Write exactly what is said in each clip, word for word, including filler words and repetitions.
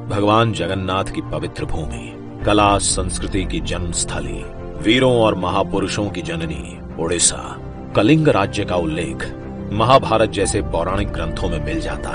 भगवान जगन्नाथ की पवित्र भूमि, कला संस्कृति की जन्म स्थली, वीरों और महापुरुषों की जननी ओडिशा। कलिंग राज्य का उल्लेख महाभारत जैसे पौराणिक ग्रंथों में मिल जाता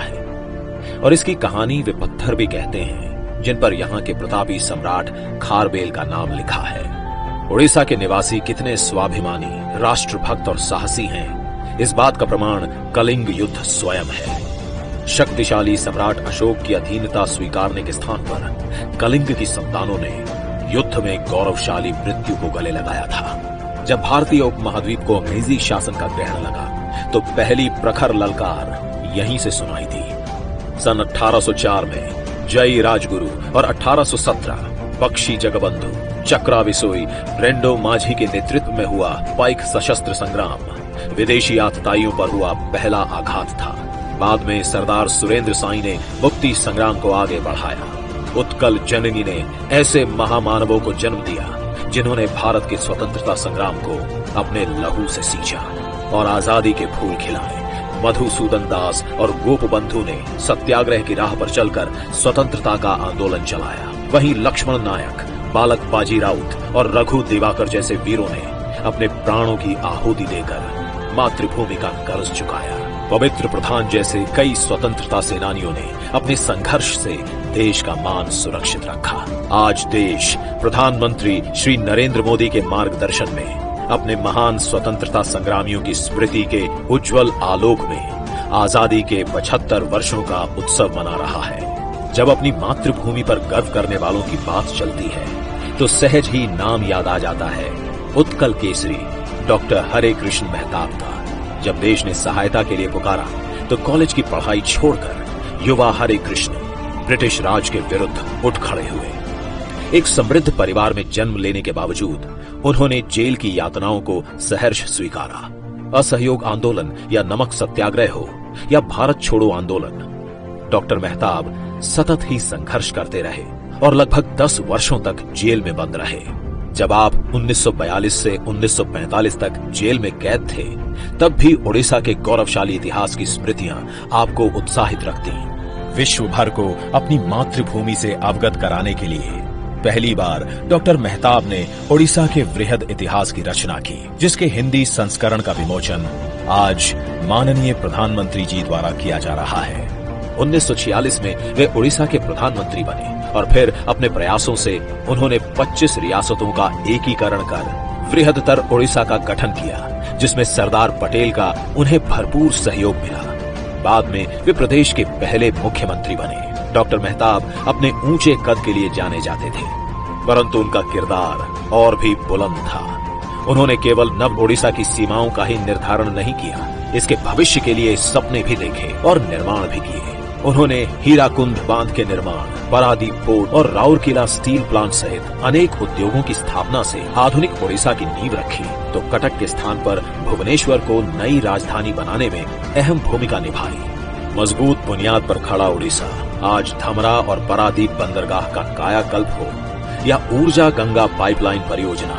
है और इसकी कहानी वे पत्थर भी कहते हैं जिन पर यहाँ के प्रतापी सम्राट खारबेल का नाम लिखा है। ओडिशा के निवासी कितने स्वाभिमानी, राष्ट्रभक्त और साहसी हैं, इस बात का प्रमाण कलिंग युद्ध स्वयं है। शक्तिशाली सम्राट अशोक की अधीनता स्वीकारने के स्थान पर कलिंग की संतानों ने युद्ध में गौरवशाली मृत्यु को गले लगाया था। जब भारतीय उपमहाद्वीप को अंग्रेजी शासन का ग्रहण लगा तो पहली प्रखर ललकार यहीं से सुनाई दी। सन अठारह सौ चार में जय राजगुरु और अठारह सौ सत्रह बख्शी जगबंधु, चक्रा विसोई, रेंडो माझी के नेतृत्व में हुआ पाइक सशस्त्र संग्राम विदेशी आतताइयों पर हुआ पहला आघात था। बाद में सरदार सुरेंद्र साई ने मुक्ति संग्राम को आगे बढ़ाया। उत्कल जननी ने ऐसे महामानवों को जन्म दिया जिन्होंने भारत के स्वतंत्रता संग्राम को अपने लहू से सींचा और आजादी के फूल खिलाए। मधुसूदन दास और गोपबंधु ने सत्याग्रह की राह पर चलकर स्वतंत्रता का आंदोलन चलाया। वहीं लक्ष्मण नायक, बालक बाजी राउत और रघु दिवाकर जैसे वीरों ने अपने प्राणों की आहुति देकर मातृभूमि का कर्ज चुकाया। पवित्र प्रधान जैसे कई स्वतंत्रता सेनानियों ने अपने संघर्ष से देश का मान सुरक्षित रखा। आज देश प्रधानमंत्री श्री नरेंद्र मोदी के मार्गदर्शन में अपने महान स्वतंत्रता संग्रामियों की स्मृति के उज्जवल आलोक में आजादी के पचहत्तर वर्षों का उत्सव मना रहा है। जब अपनी मातृभूमि पर गर्व करने वालों की बात चलती है तो सहज ही नाम याद आ जाता है उत्कल केसरी डॉक्टर हरे कृष्ण मेहताब का। जब देश ने सहायता के लिए पुकारा तो कॉलेज की पढ़ाई छोड़कर युवा हरे कृष्ण ब्रिटिश राज के विरुद्ध उठ खड़े हुए। एक समृद्ध परिवार में जन्म लेने के बावजूद उन्होंने जेल की यातनाओं को सहर्ष स्वीकारा। असहयोग आंदोलन या नमक सत्याग्रह हो या भारत छोड़ो आंदोलन, डॉक्टर मेहताब सतत ही संघर्ष करते रहे और लगभग दस वर्षों तक जेल में बंद रहे। जब आप उन्नीस सौ बयालीस से उन्नीस सौ पैंतालीस तक जेल में कैद थे, तब भी ओडिशा के गौरवशाली इतिहास की स्मृतियां आपको उत्साहित रखती। विश्व भर को अपनी मातृभूमि से अवगत कराने के लिए पहली बार डॉक्टर मेहताब ने ओडिशा के वृहद इतिहास की रचना की, जिसके हिंदी संस्करण का विमोचन आज माननीय प्रधानमंत्री जी द्वारा किया जा रहा है। उन्नीस सौ छियालीस में वे ओडिशा के प्रधानमंत्री बने और फिर अपने प्रयासों से उन्होंने पच्चीस रियासतों का एकीकरण कर वृहदतर ओडिशा का गठन किया, जिसमें सरदार पटेल का उन्हें भरपूर सहयोग मिला। बाद में वे प्रदेश के पहले मुख्यमंत्री बने। डॉक्टर मेहताब अपने ऊंचे कद के लिए जाने जाते थे, परंतु उनका किरदार और भी बुलंद था। उन्होंने केवल नव ओडिशा की सीमाओं का ही निर्धारण नहीं किया, इसके भविष्य के लिए सपने भी देखे और निर्माण भी किए। उन्होंने हीराकुंड बांध के निर्माण, पारादीप पोर्ट और राउरकेला स्टील प्लांट सहित अनेक उद्योगों की स्थापना से आधुनिक ओडिशा की नींव रखी, तो कटक के स्थान पर भुवनेश्वर को नई राजधानी बनाने में अहम भूमिका निभाई। मजबूत बुनियाद पर खड़ा ओडिशा आज धमरा और पारादीप बंदरगाह का कायाकल्प हो या ऊर्जा गंगा पाइपलाइन परियोजना,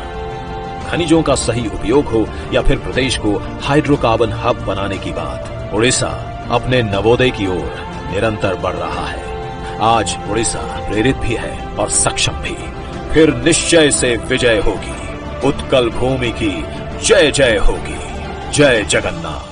खनिजों का सही उपयोग हो या फिर प्रदेश को हाइड्रोकार्बन हब बनाने की बात, ओडिशा अपने नवोदय की ओर निरंतर बढ़ रहा है। आज ओडिशा प्रेरित भी है और सक्षम भी। फिर निश्चय से विजय होगी। उत्कल भूमि की जय जय होगी। जय जगन्नाथ।